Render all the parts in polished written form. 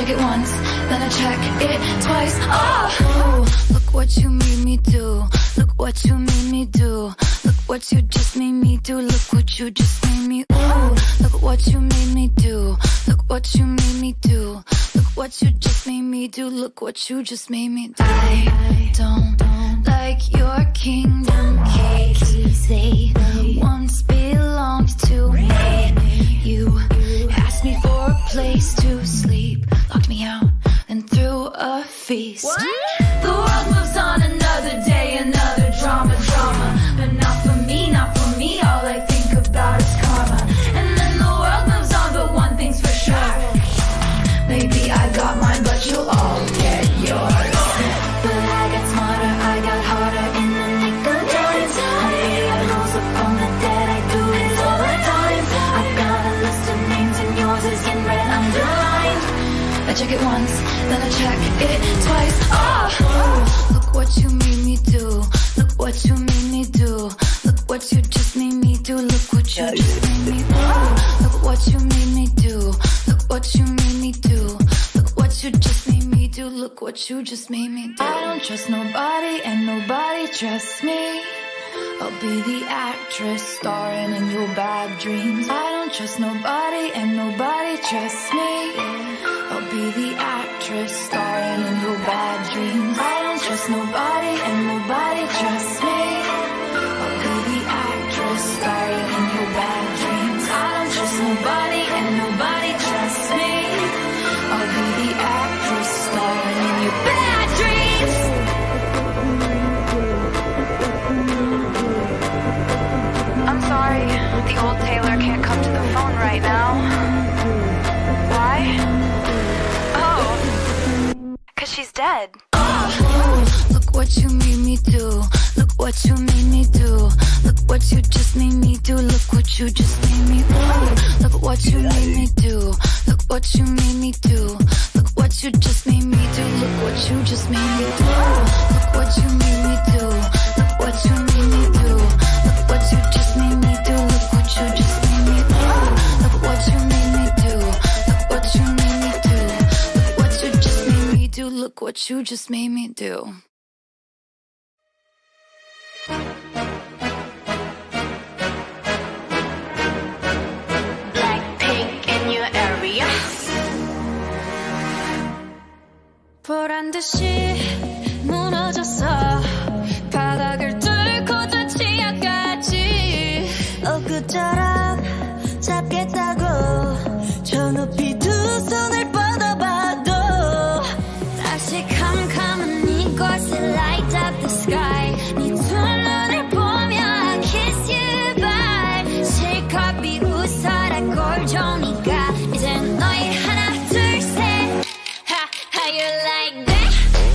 it once, then I check it twice. Oh, look what you made me do. Look what you made me do. Look what you just made me do. Look what you just made me. Ooh, look what you made me do. Look what you made me do. Look what you just made me do. Look what you just made me do. I don't like your kingdom keys. They once belonged to me. You asked me for a place to sleep, locked me out and threw a feast. What? The world moves on, another day, another drama. But not for me, not for me. All I think about is karma. And then the world moves on, but one thing's for sure. Maybe I got mine, but you'll all get yours. But I got smarter, I got harder in the nick of time. I rose up from the dead, I do it all the time. I've got a list of names and yours is in red underlined. I check it once, then I check it twice. Oh, look what you made me do. Look what you made me do. Look what you just made me do. Look what you just made me do. Look what you made me do. Look what you made me do. Look what you just made me do. Look what you just made me do. I don't trust nobody and nobody trusts me. I'll be the actress starring in your bad dreams. I don't trust nobody and nobody trusts me. I'll be the actress starring in your bad dreams. I don't trust nobody and nobody trusts me. I'll be the actress starring in your bad dreams. I don't trust nobody and nobody trusts me. I'll be the actress starring in your bad dreams. I'm sorry, the old Taylor can't come to the phone right now. Why? Oh, 'cause she's dead. Oh, look what you made me do. Look what you made me do. Look what you just made me do. Look what you just made me do. Look what you made me do. Look what you made me do. Look what you just made me do. Look what you just made me do. Look what you made me do. Look what you made me do. Look what you just made me do. Look what you just made me do. Look what you made me do. Look what you made me do. Look what you just made me do. Look what you just made me do. Blackpink in your area. 보란 듯이 무너졌어. 바닥을 뚫고 저 치아까지. 엊그처럼 잡겠다고 저 높이 두 손을 뻗어봐도 다시 캄캄한 이곳에 light up the sky. 네 두 눈을 보며 I kiss you bye. 실컷 비웃어라 꼴좋으니까 이젠 너희 하나 둘 셋. How you like that?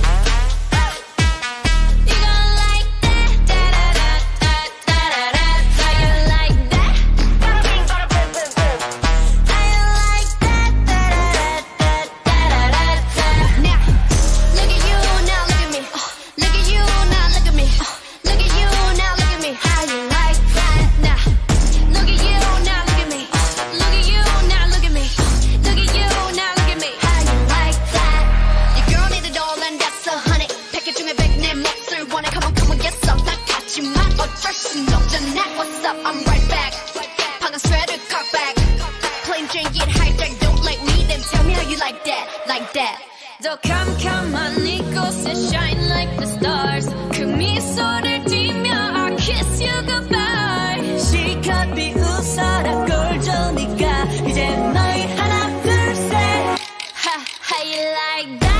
You gon' like that? Da da da da da da da. How you like that? Bada bing, bada boom, boom, boom. How you like that? Da da da da da da da. Now, look at you, now look at me. Look at you, now look at me. Look at you, now look at me. How you like that? Now, look at you, now look at me. Look at you, now look at me. Look at you, now look at me. How you like that? Your girl need it all and that's 100. 패킷 중에 100 내 몫을 원해. Come on, yes up. 난 같지만 어쩔 순 없잖아. What's up? I'm right back. 방금 sweater cock back. Plain Jane get hijack. Don't like me, then tell me how you like that. Like that. 더 캄캄한 이곳에 shine like the stars. 그 미소를 띠며 I kiss you goodbye. 실컷 비웃어라 꼴좋으니까 이제 너희 하나 둘 셋. How you like that?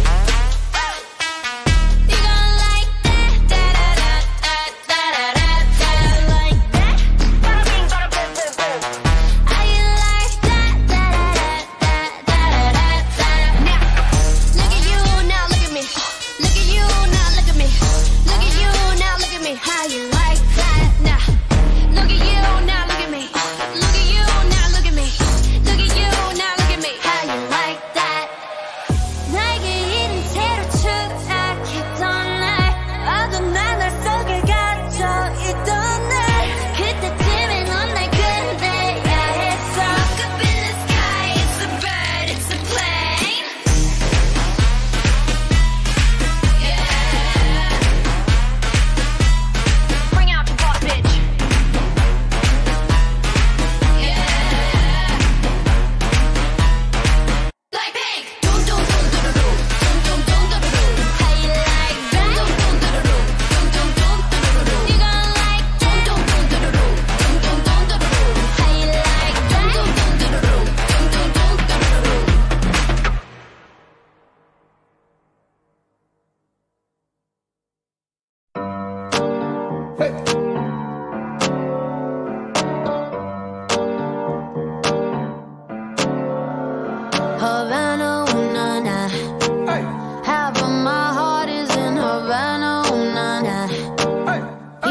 You gon' like that? Da da da da da da da. Like that? Bada bing, bada boom, boom, boom. How you like that? Da da da da da da da. Now, look at you, now look at me. Look at you, now look at me. Look at you, now look at me. How you like that? Now,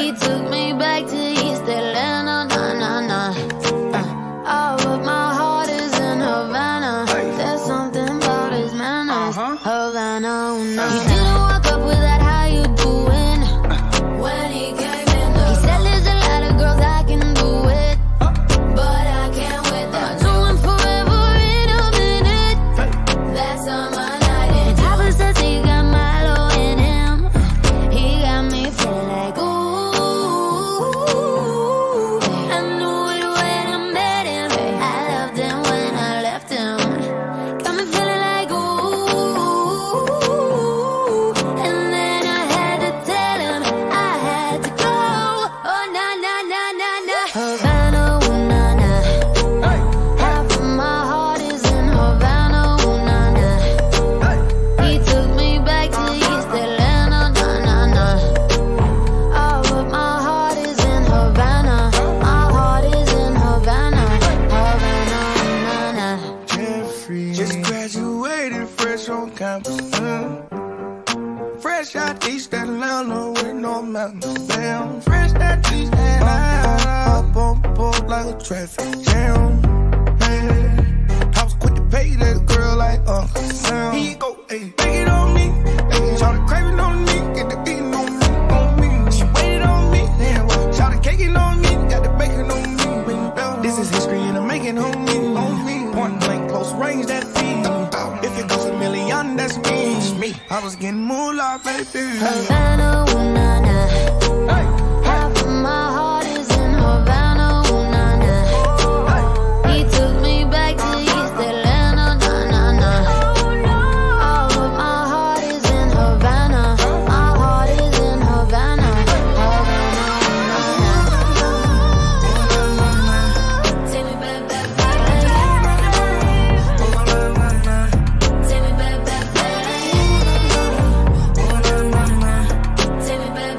He took me back to East Atlanta, nah, nah, nah. Oh, but my heart is in Havana. There's something about his manners, Havana, oh, no. He didn't walk up with that, how you doing? When he came in the He said there's a lot of girls I can do it, but I can't with that. Do him forever in a minute. That's on my night. And Papa says he got Milo in him. He got me feeling like ooh. I knew it when I met him. I loved him when I left him. Got me feeling like ooh. And then I had to tell him I had to go. Oh na na na na na. Havana, ooh na na. Half of my heart is in Havana, ooh na na. He took me back to East Atlanta, nah nah nah. Oh, but my heart is in Havana. My heart is in Havana, Havana, nah nah. Jeffrey just graduated fresh on campus. Fresh out East Atlanta with no mountains. Damn, fresh out East Atlanta. Up on board like a traffic jam. Man, I was quick to pay that girl like Uncle Sam. Here you go, ayy, take it on me. Ayy, shout the craving on me, get the eating on me, on me. She waited on me, damn. Shout the caking on me, got the bacon on me. This is history and I'm making on me, on me. Point blank, close range, that feed. If it goes a million, that's me. I was getting moolah, baby. Havana, ooh na na. Half of my heart is in Havana, ooh na na. He took me back to East Atlanta, nah nah nah. Oh, but my heart is in Havana. My heart is in Havana, Havana, take me back, back, back. Take me back, back, back. Take me back,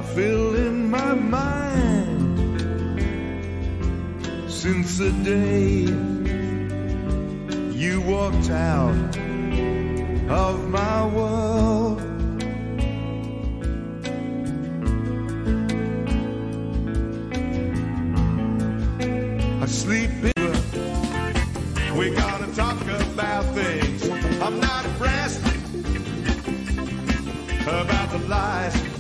are filling my mind since the day you walked out of my world. I sleep in. We're gonna talk about things I'm not impressed about, the lies